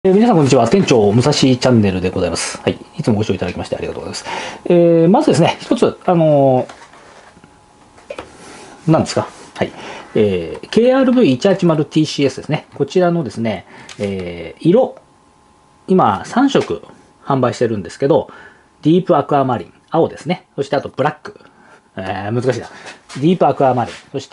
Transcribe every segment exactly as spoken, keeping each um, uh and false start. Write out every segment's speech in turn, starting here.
えー皆さんこんにちは。店長武蔵チャンネルでございます。はい。いつもご視聴いただきましてありがとうございます。えーまずですね、一つ、あのー、何ですか。はい。えー、ケーアールブイいちはちまるティーシーエス ですね。こちらのですね、えー色、今さん色販売してるんですけど、ディープアクアマリン、青ですね。そしてあとブラック。えー難しいな。ディープアクアマリン。そして、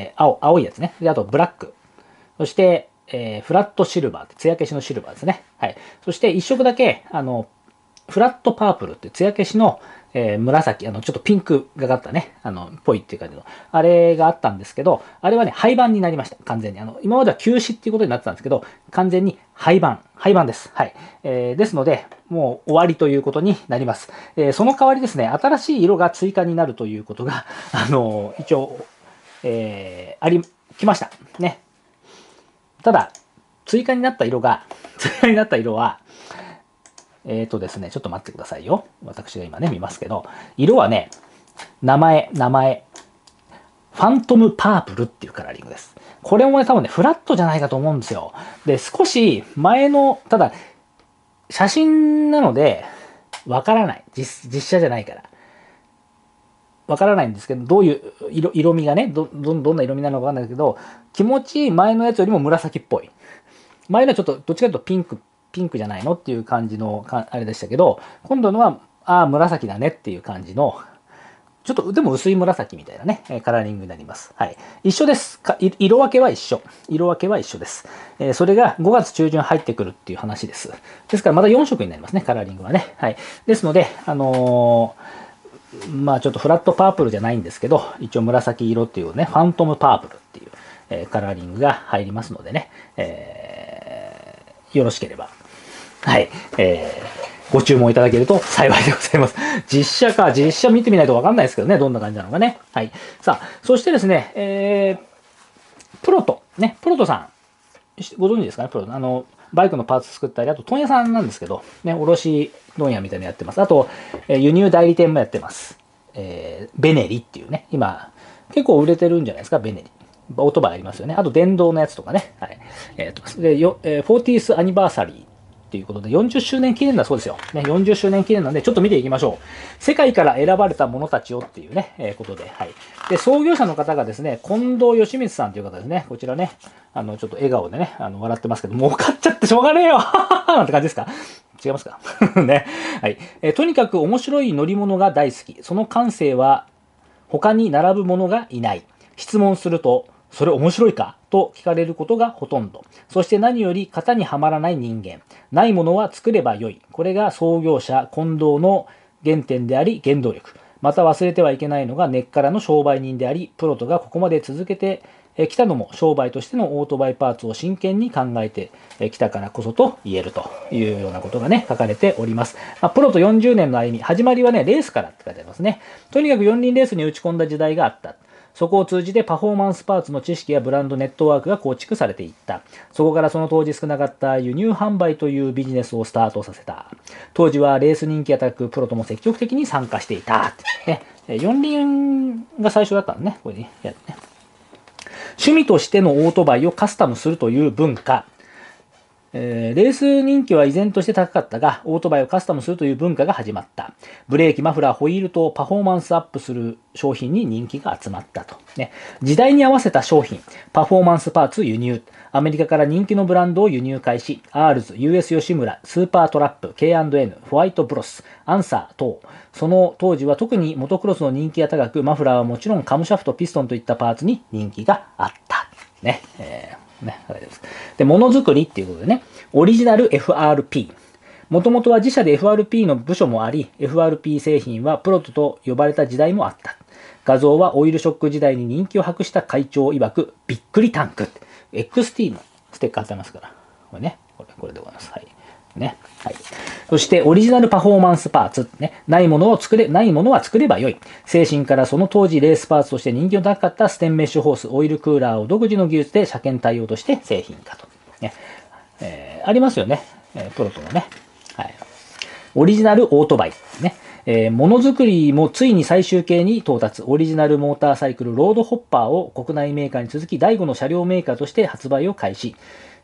えー青、青いやつね。で、あとブラック。そして、えーフラットシルバーって、艶消しのシルバーですね。はい。そして一色だけ、あの、フラットパープルって艶消しの、えー紫、あの、ちょっとピンクがかったね、あの、ぽいっていう感じの、あれがあったんですけど、あれはね、廃盤になりました。完全に。あの、今までは休止っていうことになってたんですけど、完全に廃盤。廃盤です。はい。えーですので、もう終わりということになります。えーその代わりですね、新しい色が追加になるということが、あの、一応、えーあり、来ました。ね。ただ、追加になった色が、追加になった色は、えっとですね、ちょっと待ってくださいよ。私が今ね、見ますけど、色はね、名前、名前、ファントムパープルっていうカラーリングです。これもね、多分ね、フラットじゃないかと思うんですよ。で、少し前の、ただ、写真なので、わからない。実、実写じゃないから。わからないんですけど、どういう色、色味がね、ど、ど、どんな色味なのかわかんないけど、気持ちいい前のやつよりも紫っぽい。前のはちょっと、どっちかというとピンク、ピンクじゃないのっていう感じのか、あれでしたけど、今度のは、ああ、紫だねっていう感じの、ちょっと、でも薄い紫みたいなね、カラーリングになります。はい。一緒です。か色分けは一緒。色分けは一緒です。えーそれがごがつ中旬入ってくるっていう話です。ですからまだよん色になりますね、カラーリングはね。はい。ですので、あのーまあちょっとフラットパープルじゃないんですけど、一応紫色っていうね、ファントムパープルっていう、えーカラーリングが入りますのでね、えーよろしければ、はい、えーご注文いただけると幸いでございます。実写か、実写見てみないとわかんないですけどね、どんな感じなのかね。はい。さあ、そしてですね、えー、プロト、ね、プロトさん、ご存知ですかね、プロト。あの、バイクのパーツ作ったり、あと問屋さんなんですけど、ね、卸問屋みたいなのやってます。あと、えー輸入代理店もやってます。えー、ベネリっていうね、今、結構売れてるんじゃないですか、ベネリ。オートバイありますよね。あと、電動のやつとかね。はい。えっ、と、で、よ、えー、フォーティースアニバーサリー。ということで、よんじゅっしゅうねん記念だそうですよ。ね、よんじゅっしゅうねん記念なんで、ちょっと見ていきましょう。世界から選ばれた者たちをっていうね、えーことで、はい。で、創業者の方がですね、近藤義光さんという方ですね。こちらね、あの、ちょっと笑顔でね、あの、笑ってますけど、儲かっちゃってしょうがねえよなんて感じですか？違いますかね。はい、えーとにかく面白い乗り物が大好き。その感性は他に並ぶ者がいない。質問すると、それ面白いかと聞かれることがほとんど。そして何より型にはまらない人間。ないものは作ればよい。これが創業者近藤の原点であり原動力。また忘れてはいけないのが根っからの商売人であり、プロトがここまで続けてきたのも商売としてのオートバイパーツを真剣に考えてきたからこそと言えるというようなことがね、書かれております。まあ、プロトよんじゅうねんの歩み、始まりはね、レースからって書いてありますね。とにかく四輪レースに打ち込んだ時代があった。そこを通じてパフォーマンスパーツの知識やブランドネットワークが構築されていった。そこからその当時少なかった輸入販売というビジネスをスタートさせた。当時はレース人気が高く、プロトも積極的に参加していた。ね、四輪が最初だったんね。これね。やるね。趣味としてのオートバイをカスタムするという文化。えーレース人気は依然として高かったが、オートバイをカスタムするという文化が始まった。ブレーキ、マフラー、ホイールとパフォーマンスアップする商品に人気が集まったと。ね、時代に合わせた商品、パフォーマンスパーツ輸入。アメリカから人気のブランドを輸入開始。アールズ、ユーエス 吉村、スーパートラップ、ケーアンドエヌ、ホワイトブロス、アンサー等。その当時は特にモトクロスの人気が高く、マフラーはもちろんカムシャフト、ピストンといったパーツに人気があった。ね。えーね、で、ものづくりっていうことでね、オリジナル エフアールピー。もともとは自社で エフアールピー の部署もあり、エフアールピー 製品はプロトと呼ばれた時代もあった。画像はオイルショック時代に人気を博した会長曰く、びっくりタンク。エックスティー のステッカー貼ってますから。これね、これ、これでございます。はい。ね。はい。そして、オリジナルパフォーマンスパーツ。ね。ないものを作れ、ないものは作ればよい。精神からその当時レースパーツとして人気の高かったステンメッシュホース、オイルクーラーを独自の技術で車検対応として製品化と。ね。えー、ありますよね。えー、プロトのね。はい。オリジナルオートバイ。ね。えー、ものづくりもついに最終形に到達。オリジナルモーターサイクルロードホッパーを国内メーカーに続き第五の車両メーカーとして発売を開始。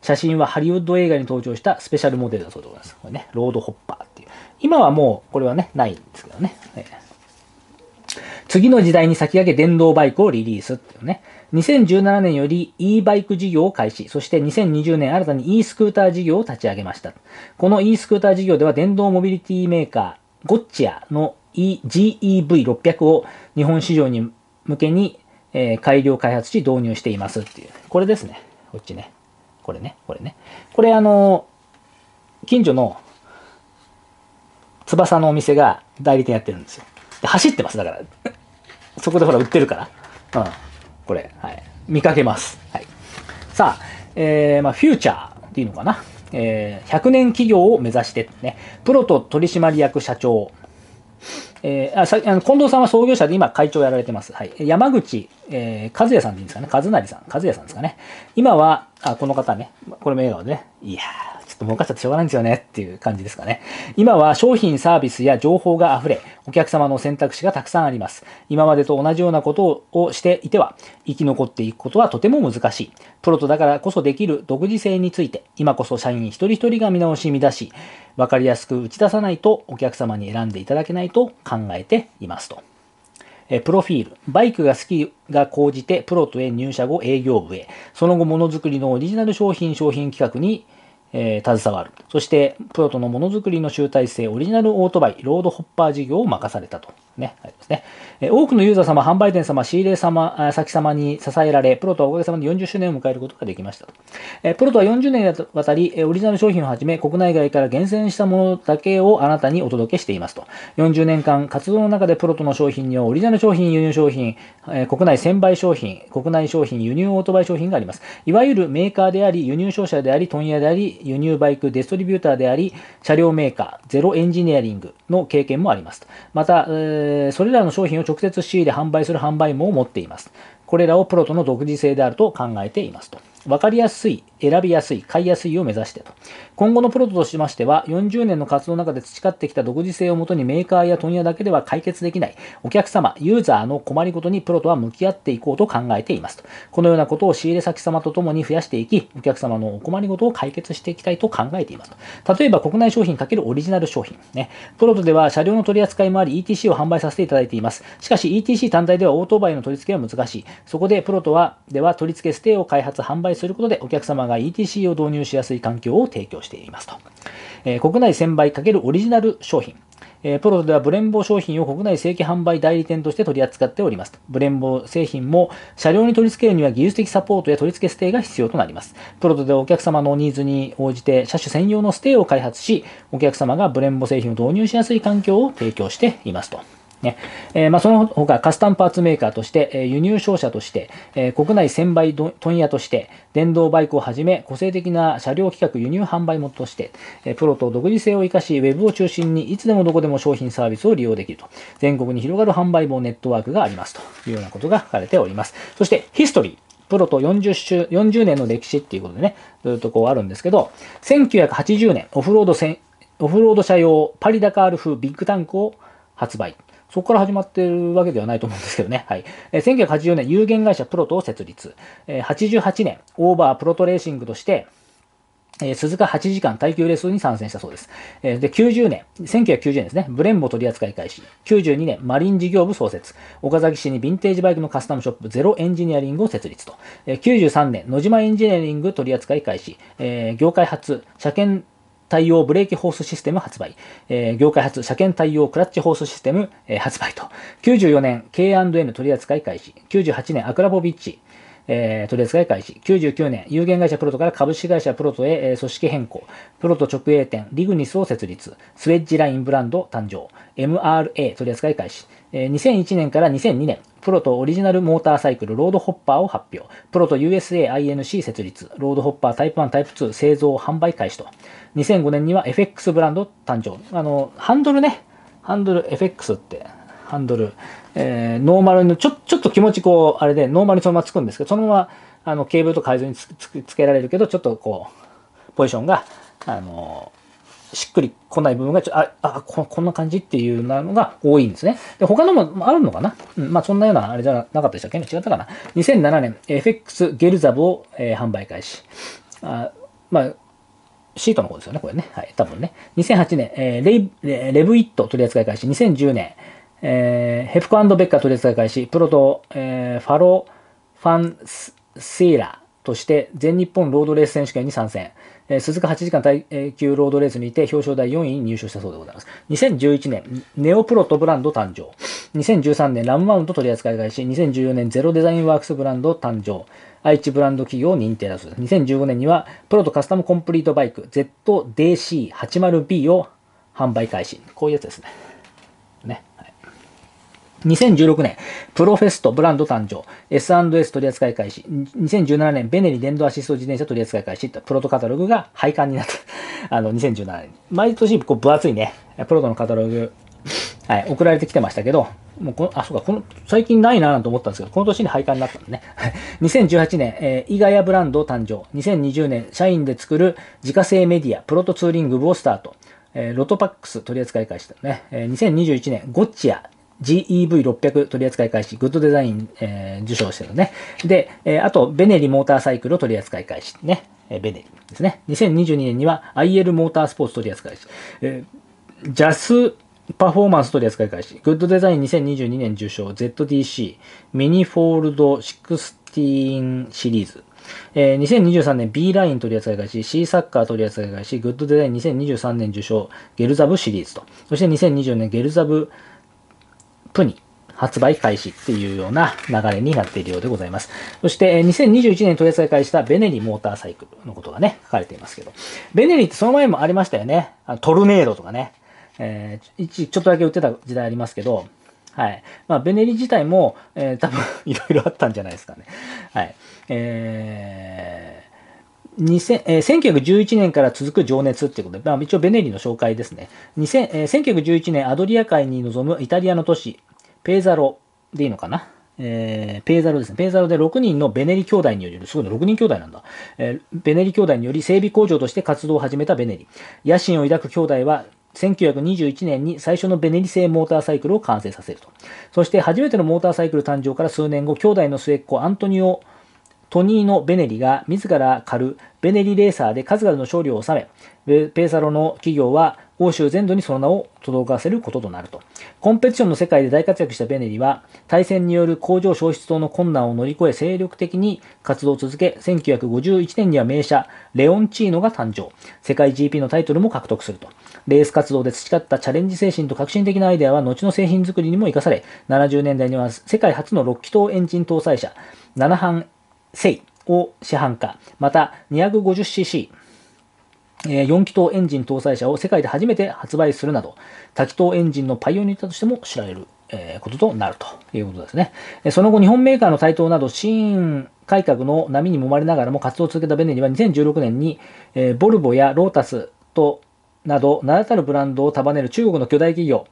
写真はハリウッド映画に登場したスペシャルモデルだそうでございます。これね、ロードホッパーっていう。今はもう、これはね、ないんですけどね。えー次の時代に先駆け電動バイクをリリースっていうね。にせんじゅうななねんより e バイク事業を開始、そしてにせんにじゅうねん新たに e スクーター事業を立ち上げました。この e スクーター事業では電動モビリティメーカー、ゴッチアの ジーイーブイろっぴゃく を日本市場に向けに、えー、改良開発し導入していますっていう。これですね。こっちね。これね。これね。これあの、近所の翼のお店が代理店やってるんですよ。で走ってます。だから。そこでほら売ってるから。うん。これ、はい。見かけます。はい。さあ、えー、まあ、フューチャーっていうのかな。えー、ひゃくねん企業を目指してね。プロト取締役社長。えー、あさあの近藤さんは創業者で今会長をやられてます。はい。山口、えー、和也さんでいいんですかね。和成さん。和也さんですかね。今は、あ、この方ね。これも笑顔でね。いやー。ちょっと儲かっちゃってしょうがないんですよねっていう感じですかね。今は商品サービスや情報が溢れ、お客様の選択肢がたくさんあります。今までと同じようなことをしていては、生き残っていくことはとても難しい。プロトだからこそできる独自性について、今こそ社員一人一人が見直し見出し、わかりやすく打ち出さないとお客様に選んでいただけないと考えていますと。プロフィール。バイクが好きが高じてプロトへ入社後営業部へ。その後ものづくりのオリジナル商品商品企画にえー、携わる。そして、プロトのものづくりの集大成、オリジナルオートバイ、ロードホッパー事業を任されたと。ね。ありますね。えー、多くのユーザー様、販売店様、仕入れ様、先様に支えられ、プロトはおかげさまでよんじゅっしゅうねんを迎えることができましたと。えー、プロトはよんじゅうねんにわたり、オリジナル商品をはじめ、国内外から厳選したものだけをあなたにお届けしていますと。よんじゅうねんかん活動の中でプロトの商品には、オリジナル商品、輸入商品、えー、国内専売商品、国内商品、輸入オートバイ商品があります。いわゆるメーカーであり、輸入商社であり、問屋であり、輸入バイク、ディストリビューターであり、車両メーカー、ゼロエンジニアリングの経験もあります。また、えー、それらの商品を直接仕入れ販売する販売網を持っています。これらをプロトの独自性であると考えていますと。わかりやすい、選びやすい、買いやすいを目指してと。今後のプロトとしましては、よんじゅうねんの活動の中で培ってきた独自性をもとにメーカーや問屋だけでは解決できないお客様、ユーザーの困りごとにプロトは向き合っていこうと考えていますと。このようなことを仕入れ先様とともに増やしていき、お客様のお困りごとを解決していきたいと考えていますと。例えば国内商品×オリジナル商品。ね。プロトでは車両の取り扱いもあり イーティーシー を販売させていただいています。しかし イーティーシー 単体ではオートバイの取り付けは難しい。そこでプロトは、では取り付けステーを開発販売することでお客様が イーティーシー を導入しやすい環境を提供していますと。えー、国内専売×オリジナル商品。えー、プロトではブレンボ商品を国内正規販売代理店として取り扱っております。ブレンボ製品も車両に取り付けるには技術的サポートや取り付けステーが必要となります。プロトではお客様のニーズに応じて車種専用のステーを開発し、お客様がブレンボ製品を導入しやすい環境を提供していますと。ねえーまあ、その他カスタムパーツメーカーとして、えー、輸入商社として、えー、国内専売問屋として、電動バイクをはじめ個性的な車両企画輸入販売元として、えー、プロと独自性を生かし、ウェブを中心にいつでもどこでも商品サービスを利用できると。全国に広がる販売網ネットワークがありますというようなことが書かれております。そして、ヒストリー。プロとよんじゅっ周、よんじゅうねんの歴史っていうことでね、ずっとこうあるんですけど、せんきゅうひゃくはちじゅうねん、オフロードせん、オフロード車用パリダカール風ビッグタンクを発売。そこから始まってるわけではないと思うんですけどね。はい。せんきゅうひゃくはちじゅうねん、有限会社プロトを設立。はちじゅうはちねん、オーバープロトレーシングとして、鈴鹿はちじかん耐久レースに参戦したそうです。で、きゅうじゅうねん、せんきゅうひゃくきゅうじゅうねんですね、ブレンボ取扱い開始。きゅうじゅうにねん、マリン事業部創設。岡崎市にヴィンテージバイクのカスタムショップ、ゼロエンジニアリングを設立と。きゅうじゅうさんねん、野島エンジニアリング取扱い開始。業界初、車検対応ブレーキホースシステム発売。えー、業界初車検対応クラッチホースシステム、えー、発売と。きゅうじゅうよねん ケーアンドエヌ 取扱い開始。きゅうじゅうはちねんアクラボビッチ、えー、取扱い開始。きゅうじゅうきゅうねん有限会社プロトから株式会社プロトへ、えー、組織変更。プロト直営店リグニスを設立。スウェッジラインブランド誕生。エムアールエー 取扱い開始。えー、にせんいちねんからにせんにねんプロトオリジナルモーターサイクルロードホッパーを発表。プロト ユーエスエーアイエヌシー 設立。ロードホッパータイプワンタイプツー製造販売開始と。にせんごねんには エフエックス ブランド誕生。あの、ハンドルね。ハンドル エフエックス って、ハンドル、えー、ノーマルの、ちょ、ちょっと気持ちこう、あれで、ノーマルにそのままつくんですけど、そのまま、あの、ケーブルと海図につつつけられるけど、ちょっとこう、ポジションが、あの、しっくりこない部分がちょ、あ、あ、こ、こんな感じっていうのが多いんですね。で、他のもあるのかな、うん、まあ、そんなようなあれじゃなかったでしたっけね、違ったかな。にせんななねん、エフエックス ゲルザブを、えー、販売開始。あまあ、シートの方ですよね、これね。はい、多分ね。にせんはちねん、えー、レイレブイット取り扱い開始。にせんじゅうねん、えー、ヘプコ&ベッカー取り扱い開始。プロと、えー、ファロファンセーラーとして全日本ロードレース選手権に参戦。えー、鈴鹿はちじかん耐久ロードレースにて表彰台よんいに入賞したそうでございます。にせんじゅういちねん、ネオプロトブランド誕生。にせんじゅうさんねん、ラムマウント取り扱い開始。にせんじゅうよねん、ゼロデザインワークスブランド誕生。愛知ブランド企業認定だそうです。にせんじゅうごねんには、プロとカスタムコンプリートバイク ゼットディーシーはちじゅうビー を販売開始。こういうやつですね。ね。はい、にせんじゅうろくねん、プロフェストブランド誕生。エスアンドエス 取り扱い開始。にせんじゅうななねん、ベネリ電動アシスト自転車取り扱い開始。プロトカタログが廃刊になった。あの、にせんじゅうななねん。毎年、こう、分厚いね、プロトのカタログ、はい、送られてきてましたけど、もうこの、あ、そうか、この、最近ないなぁと思ったんですけど、この年に廃刊になったんでね。にせんじゅうはちねん、えー、イガヤブランド誕生。にせんにじゅうねん、社員で作る自家製メディア、プロトツーリング部をスタート。えー、ロトパックス取り扱い開始だね。えー、にせんにじゅういちねん、ゴッチア、ジーイーブイろっぴゃく 取り扱い開始。グッドデザイン、えー、受賞してるね。で、えー、あと、ベネリモーターサイクルを取り扱い開始。ね。えー、ベネリですね。にせんにじゅうにねんには アイエル モータースポーツ取り扱い開始。えー、ジャス、パフォーマンス取り扱い開始。グッドデザインにせんにじゅうにねん受賞。ゼットディーシー。ミニフォールドじゅうろくシリーズ。えー、にせんにじゅうさんねん B ライン取り扱い開始。C サッカー取り扱い開始。グッドデザインにせんにじゅうさんねん受賞。ゲルザブシリーズと。そしてにせんにじゅうねんゲルザブプニ発売開始っていうような流れになっているようでございます。そしてにせんにじゅういちねん取り扱い開始したベネリモーターサイクルのことがね、書かれていますけど。ベネリってその前もありましたよね。トルネードとかね。えー、一ちょっとだけ売ってた時代ありますけど、はい。まあ、ベネリ自体も、えー、多分いろいろあったんじゃないですかね。はい。えー、2000えー、せんきゅうひゃくじゅういちねんから続く情熱っていうことで、まあ、一応ベネリの紹介ですね。にせんえー、せんきゅうひゃくじゅういちねんアドリア海に臨むイタリアの都市、ペーザロでいいのかな。えー、ペーザロですね。ペーザロでろくにんのベネリ兄弟による、すごいの、ろくにん兄弟なんだ。えー、ベネリ兄弟により整備工場として活動を始めたベネリ。野心を抱く兄弟は、せんきゅうひゃくにじゅういちねんに最初のベネリ製モーターサイクルを完成させると。そして初めてのモーターサイクル誕生から数年後、兄弟の末っ子アントニオ・トニーノ・ベネリが自ら狩るベネリレーサーで数々の勝利を収め、ペーサロの企業は欧州全土にその名を轟かせることとなると。コンペティションの世界で大活躍したベネリは、大戦による工場消失等の困難を乗り越え精力的に活動を続け、せんきゅうひゃくごじゅういちねんには名車レオンチーノが誕生。世界 ジーピー のタイトルも獲得すると。レース活動で培ったチャレンジ精神と革新的なアイデアは後の製品作りにも生かされ、ななじゅうねんだいには世界初のろっきとうエンジン搭載車、ななはんセイを市販化。また にひゃくごじゅっシーシー、よん気筒エンジン搭載車を世界で初めて発売するなど、多気筒エンジンのパイオニアとしても知られることとなるということですね。その後、日本メーカーの台頭など、新改革の波に揉まれながらも活動を続けたベネリはにせんじゅうろくねんに、ボルボやロータスとなど、名だたるブランドを束ねる中国の巨大企業、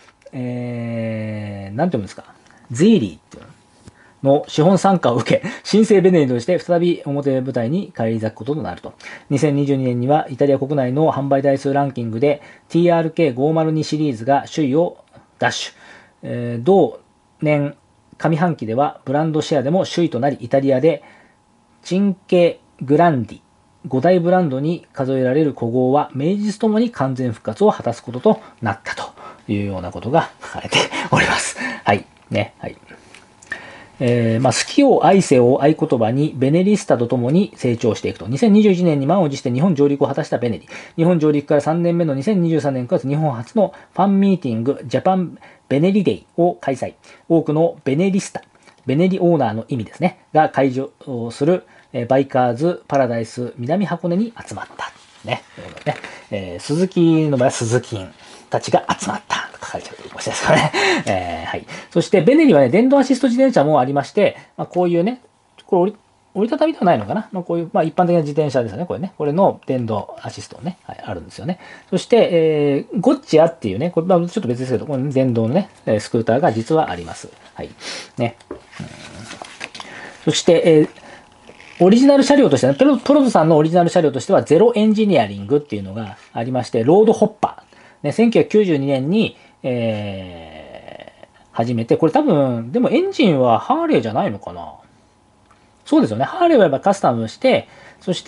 えー、なんて読むんですか、ゼーリーっていうの資本参加を受け、新生ベネリとして再び表舞台に返り咲くこととなると。にせんにじゅうにねんにはイタリア国内の販売台数ランキングで ティーアールケーごひゃくに シリーズが首位を奪取。えー、同年上半期ではブランドシェアでも首位となり、イタリアでチンケグランディご大ブランドに数えられる古豪は名実ともに完全復活を果たすこととなったというようなことが書かれております。はい。ね。はい。えー、まあ、好きを愛せを合言葉にベネリスタとともに成長していくと。にせんにじゅういちねんに満を持して日本上陸を果たしたベネリ。日本上陸からさんねんめのにせんにじゅうさんねんくがつ、日本初のファンミーティングジャパンベネリデイを開催。多くのベネリスタ、ベネリオーナーの意味ですね、が会場するバイカーズパラダイス南箱根に集まった。ね。ということでね、えー、鈴木の場合は鈴木たちが集まった。書かれちゃうということですからね。えー、はい。そして、ベネリはね、電動アシスト自転車もありまして、まあ、こういうね、これ折り、折りたたみではないのかな、まあ、こういう、まあ、一般的な自転車ですよね、これね。これの電動アシストね、はい、あるんですよね。そして、えー、ゴッチアっていうね、これ、まあ、ちょっと別ですけど、これ電動のね、スクーターが実はあります。はい。ね。うん、そして、えーオリジナル車両としては、プロ、プロトさんのオリジナル車両としては、ゼロエンジニアリングっていうのがありまして、ロードホッパー。ね、せんきゅうひゃくきゅうじゅうにねんに、えー、始めて、これ多分、でもエンジンはハーレーじゃないのかな。そうですよね。ハーレーはやっぱカスタムして、そして、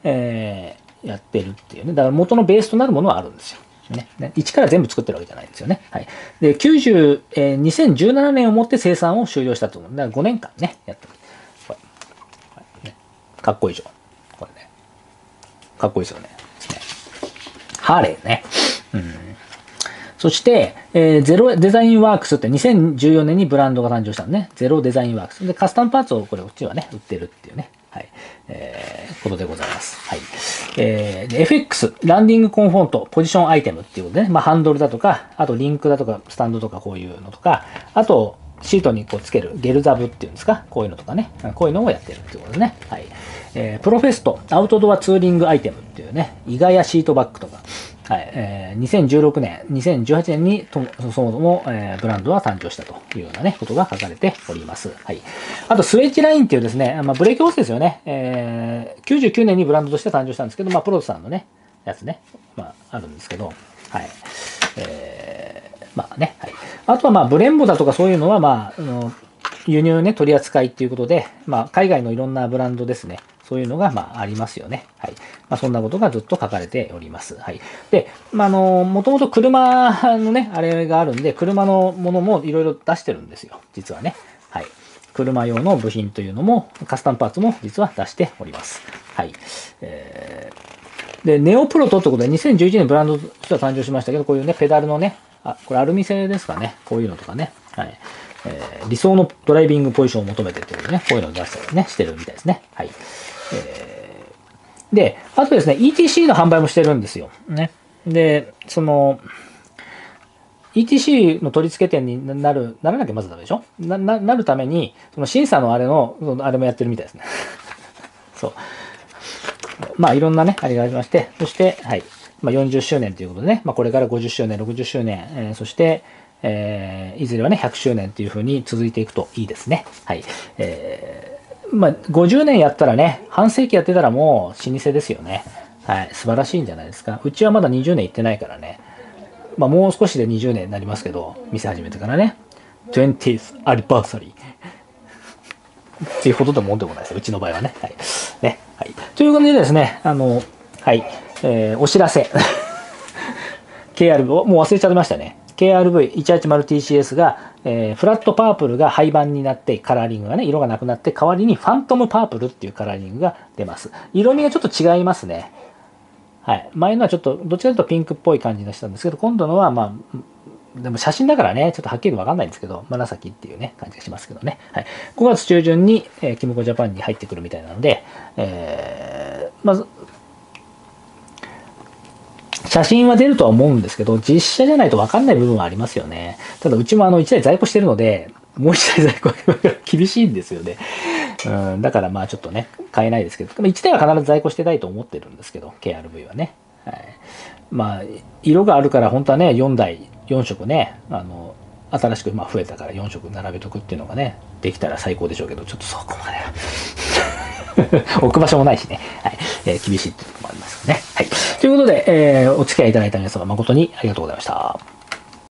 えー、やってるっていうね。だから元のベースとなるものはあるんですよ。ね。ね、一から全部作ってるわけじゃないんですよね。はい。で、きゅうじゅう、えー、にせんじゅうななねんをもって生産を終了したと思う。だからごねんかんね、やってる。これ。はいね、かっこいいでしょ。これね。かっこいいですよね。ねハーレーね。うん。そして、えー、ゼロデザインワークスってにせんじゅうよねんにブランドが誕生したのね。ゼロデザインワークス。で、カスタムパーツをこれ、こっちはね、売ってるっていうね。はい。えー、ことでございます。はい。えー、エフエックス、ランディングコンフォント、ポジションアイテムっていうことでね。まあ、ハンドルだとか、あとリンクだとか、スタンドとかこういうのとか、あと、シートにこうつけるゲルザブっていうんですか、こういうのとかね。こういうのをやってるっていうことですね。はい。えー、プロフェスト、アウトドアツーリングアイテムっていうね、イガヤシートバッグとか、はい、えー、にせんじゅうろくねん、にせんじゅうはちねんにとそもそも、えー、ブランドは誕生したというようなね、ことが書かれております。はい。あと、スウェッジラインっていうですね、まあ、ブレーキホースですよね。えー、きゅうじゅうきゅうねんにブランドとして誕生したんですけど、まあ、プロトさんのね、やつね、まあ、あるんですけど、はい。えー、まあね、はい。あとは、まあ、ブレンボだとかそういうのは、まあ、あの輸入ね、取り扱いっていうことで、まあ、海外のいろんなブランドですね。そういうのが、まあ、ありますよね。はい。まあ、そんなことがずっと書かれております。はい。で、まあ、あの、もともと車のね、あれがあるんで、車のものもいろいろ出してるんですよ。実はね。はい。車用の部品というのも、カスタムパーツも実は出しております。はい。えー、で、ネオプロトってことで、にせんじゅういちねんブランドとしては誕生しましたけど、こういうね、ペダルのね、あ、これアルミ製ですかね。こういうのとかね。はい。えー、理想のドライビングポジションを求めてっていうことでね、こういうのを出したりね、してるみたいですね。はい。えー、で、あとですね、イーティーシー の販売もしてるんですよ。ね。で、その、イーティーシー の取り付け店になる、ならなきゃまずダメでしょ な, な, なるために、その審査のあれの、あれもやってるみたいですね。そう。まあ、いろんなね、あれがありまして、そして、はい。まあ、よんじゅっしゅうねんということでね、まあ、これからごじゅっしゅうねん、ろくじゅっしゅうねん、えー、そして、えー、いずれはね、ひゃくしゅうねんというふうに続いていくといいですね。はい。えー、まあ、ごじゅうねんやったらね、半世紀やってたらもう老舗ですよね。はい。素晴らしいんじゃないですか。うちはまだにじゅうねん行ってないからね。まあ、もう少しでにじゅうねんになりますけど、店始めてからね。twentieth anniversary っていうほどでももんでもないですよ。うちの場合はね。はい。ね。はい。ということでですね、あの、はい。えー、お知らせ。ケーアールブイ、もう忘れちゃいましたね。ケーアールブイいちはちまるティーシーエス が、えー、フラットパープルが廃盤になって、カラーリングがね、色がなくなって、代わりにファントムパープルっていうカラーリングが出ます。色味がちょっと違いますね。はい。前のはちょっと、どちらかというとピンクっぽい感じがしたんですけど、今度のは、まあ、でも写真だからね、ちょっとはっきりわかんないんですけど、紫っていうね、感じがしますけどね。はい。ごがつ中旬に、えー、キムコジャパンに入ってくるみたいなので、えー、まず、写真は出るとは思うんですけど、実写じゃないと分かんない部分はありますよね。ただ、うちもあのいちだい在庫してるので、もういちだい在庫が厳しいんですよね。うん、だからまあちょっとね、買えないですけど、いちだいは必ず在庫してたいと思ってるんですけど、ケーアールブイ はね。はい、まあ、色があるから本当はね、よんだい、よんしょくね、あの、新しくまあ増えたからよんしょく並べとくっていうのがね、できたら最高でしょうけど、ちょっとそこまでは。置く場所もないしね。はい。えー、厳しいっていうところもありますよね。はい。ということで、えー、お付き合いいただいた皆様誠にありがとうございました。